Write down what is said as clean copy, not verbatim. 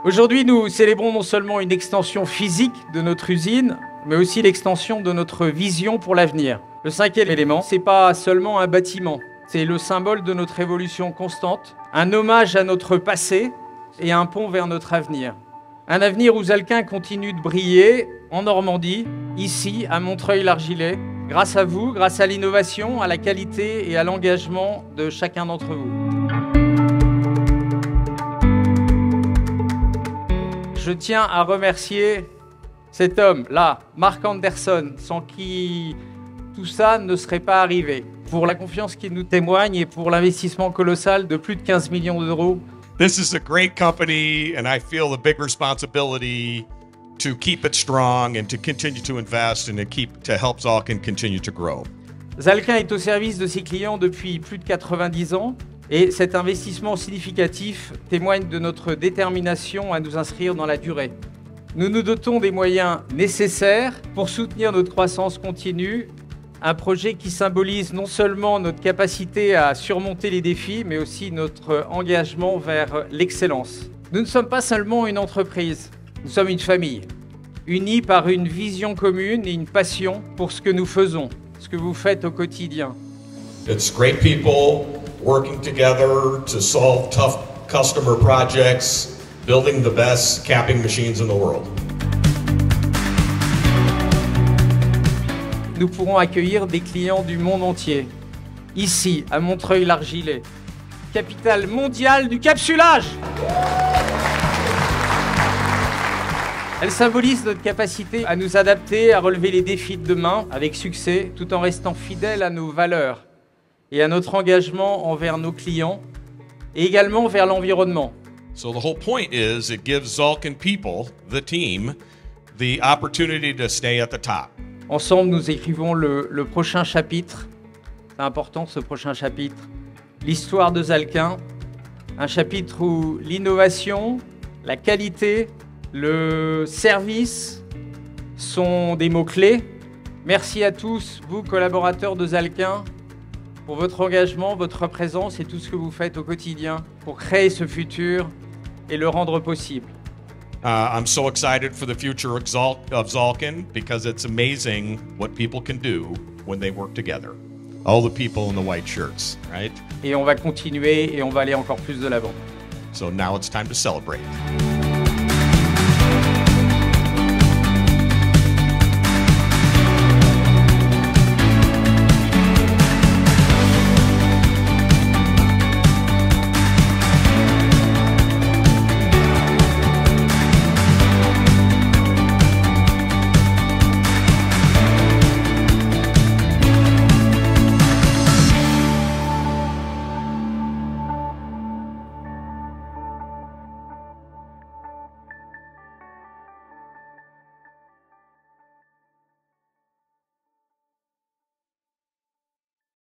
Aujourd'hui, nous célébrons non seulement une extension physique de notre usine, mais aussi l'extension de notre vision pour l'avenir. Le cinquième élément, c'est pas seulement un bâtiment, c'est le symbole de notre évolution constante, un hommage à notre passé et un pont vers notre avenir. Un avenir où Zalkin continue de briller en Normandie, ici, à Montreuil-l'Argilais, grâce à vous, grâce à l'innovation, à la qualité et à l'engagement de chacun d'entre vous. Je tiens à remercier cet homme-là, Mark Anderson, sans qui tout ça ne serait pas arrivé, pour la confiance qu'il nous témoigne et pour l'investissement colossal de plus de 15 millions d'euros. This is a great company, and I feel a big responsibility to keep it strong and to continue to invest and to help Zalkin continue to grow. Zalkin est au service de ses clients depuis plus de 90 ans. Et cet investissement significatif témoigne de notre détermination à nous inscrire dans la durée. Nous nous dotons des moyens nécessaires pour soutenir notre croissance continue, un projet qui symbolise non seulement notre capacité à surmonter les défis, mais aussi notre engagement vers l'excellence. Nous ne sommes pas seulement une entreprise, nous sommes une famille, unie par une vision commune et une passion pour ce que nous faisons, ce que vous faites au quotidien. It's great people working together to solve tough customer projects, building the best capping machines in the world. Nous pourrons accueillir des clients du monde entier, ici, à Montreuil-l'Argilais, capitale mondiale du capsulage. Elle symbolise notre capacité à nous adapter, à relever les défis de demain avec succès, tout en restant fidèles à nos valeurs et à notre engagement envers nos clients et également vers l'environnement. So the whole point is it gives Zalkin people, the team, the opportunity to stay at the top. Ensemble, nous écrivons le prochain chapitre. C'est important ce prochain chapitre. L'histoire de Zalkin, un chapitre où l'innovation, la qualité, le service sont des mots-clés. Merci à tous, vous collaborateurs de Zalkin, pour votre engagement, votre présence et tout ce que vous faites au quotidien pour créer ce futur et le rendre possible. I'm so excited for the future of Zalkin because it's amazing what people can do when they work together. All the people in the white shirts, right? Et on va continuer et on va aller encore plus de l'avant. So now it's time to celebrate.